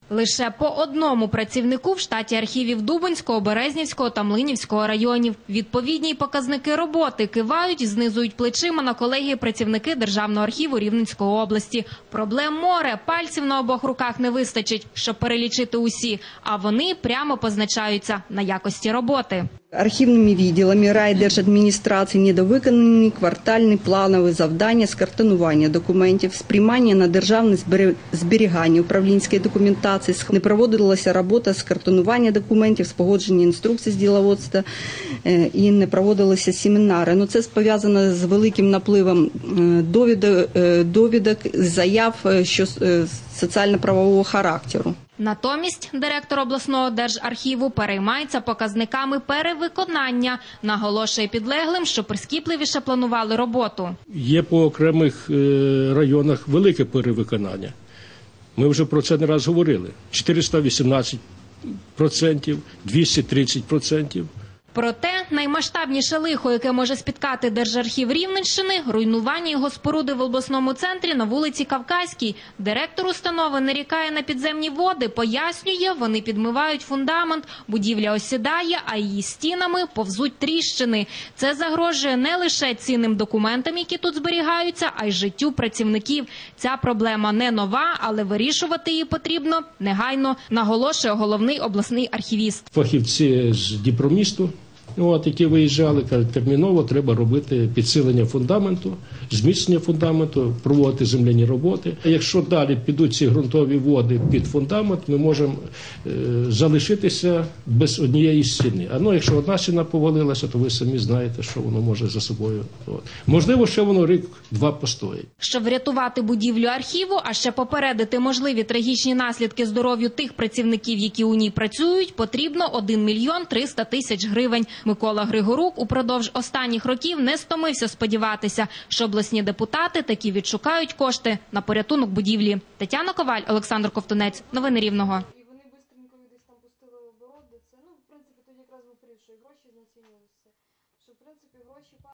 Лише по одному працівнику в штаті архівів Дубенського, Березнівського та Млинівського районів. Відповідні показники роботи кивають і знизують плечима на колеги працівники Державного архіву Рівненської області. Проблем море, пальців на обох руках не вистачить, щоб перелічити усі, а вони прямо позначаються на якості роботи. Архівними відділами райдержадміністрації недовиконані квартальні планові завдання з картонування документів, спрямування на державне зберігання управлінської документації, не проводилася робота з картонування документів, з погодження інструкцій з діловодства і не проводилися семінари. Це пов'язано з великим напливом довідок, заяв соціально-правового характеру. Натомість директор обласного держархіву переймається показниками перевиконання. Наголошує підлеглим, що прискіпливіше планували роботу. Є по окремих районах велике перевиконання. Ми вже про це не раз говорили. 418%, 230%. Проте наймасштабніше лихо, яке може спіткати Держархів Рівненщини – руйнування його споруди в обласному центрі на вулиці Кавказькій. Директор установи нарікає на підземні води, пояснює, вони підмивають фундамент, будівля осідає, а її стінами повзуть тріщини. Це загрожує не лише цінним документам, які тут зберігаються, а й життю працівників. Ця проблема не нова, але вирішувати її потрібно негайно, наголошує головний обласний архівіст. Фахівці з Дніпромісту, які виїжджали, кажуть, терміново треба робити підсилення фундаменту, зміцнення фундаменту, проводити земляні роботи. Якщо далі підуть ці ґрунтові води під фундамент, ми можемо залишитися без однієї стіни. Якщо одна стіна повалилася, то ви самі знаєте, що воно може за собою. Можливо, ще воно рік-два постоїть. Щоб врятувати будівлю архіву, а ще попередити можливі трагічні наслідки здоров'ю тих працівників, які у ній працюють, потрібно 1 мільйон 300 тисяч гривень. Микола Григорук упродовж останніх років не стомився сподіватися, що обласні депутати таки відшукають кошти на порятунок будівлі. Тетяна Коваль, Олександр Ковтунець. Новини Рівного.